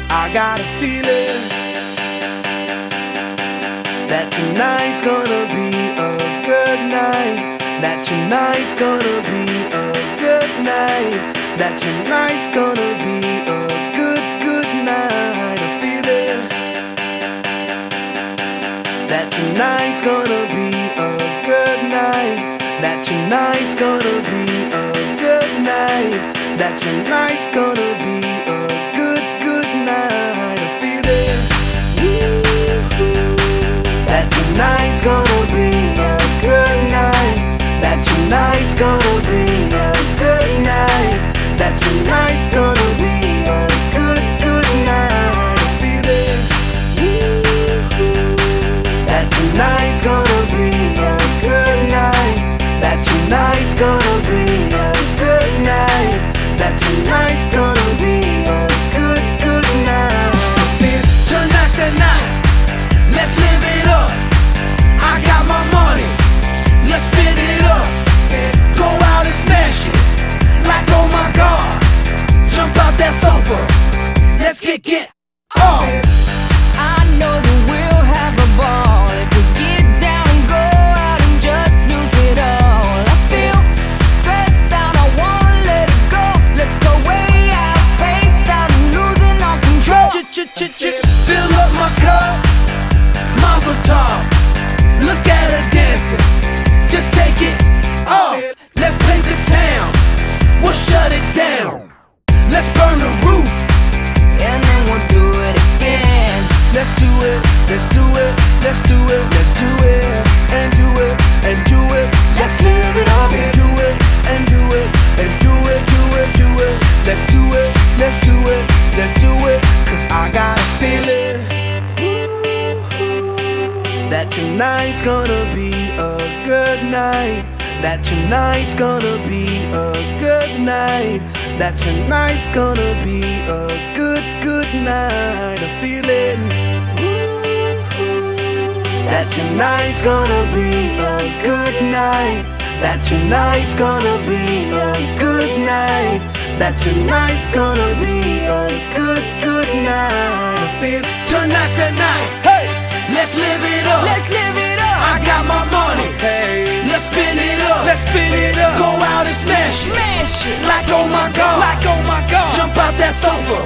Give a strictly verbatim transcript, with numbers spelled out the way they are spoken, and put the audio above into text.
I got a feeling that tonight's gonna be a good night. That tonight's gonna be a good night. That tonight's gonna be a good, good night. A feeling that tonight's gonna be a good night. That tonight's gonna be a good night. That tonight's gonna be a good, good night. A feeling that tonight's gonna be a good night. That tonight's gonna be a good night. That tonight's gonna be a good, good night. A feeling that tonight's gonna be a good night. That tonight's gonna be a good night. That tonight's gonna be a good, good night. Tonight's the night, let's live it up. I got my money, let's spin it up. Go out and smash it, like oh my God. Jump out that sofa, let's get, get off. I know that we'll have a ball if we get down and go out and just lose it all. I feel stressed out, I wanna let it go. Let's go way out, spaced out and losing our control. Ch-ch-ch-ch, fill up my cup, Mazel tov. Look at her dancing, just take it off. Let's paint the town, we'll shut it down. Let's burn the roof, and then we'll do it again. let's do it, let's do it, let's do it, let's do it, and do it, and do it. Let's live it up and do it, and do it, and do it, do it, do it. Let's do it, let's do it, let's do it. Cause I got a feeling that tonight's gonna be a good night. That tonight's gonna be a good night. That tonight's gonna be a good, good night. A feeling that tonight's gonna be a good night. That tonight's gonna be a good night. That tonight's gonna be a good, good night. I feel tonight's the night. Hey, let's live it up. Let's live it up. I got my money. Hey, let's spin it up. Let's spin it up. Go out and smash it. Smash it Like oh my God. Like oh my God. Jump out that sofa.